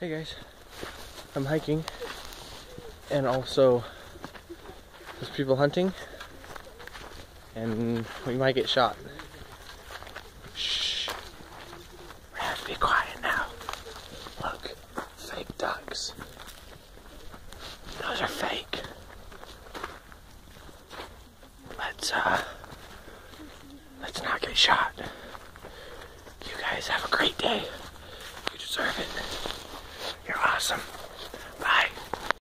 Hey guys, I'm hiking, and also there's people hunting, and we might get shot. Shh, we have to be quiet now. Look, fake ducks. Those are fake. Let's not get shot. You guys have a great day. You deserve it. You're awesome.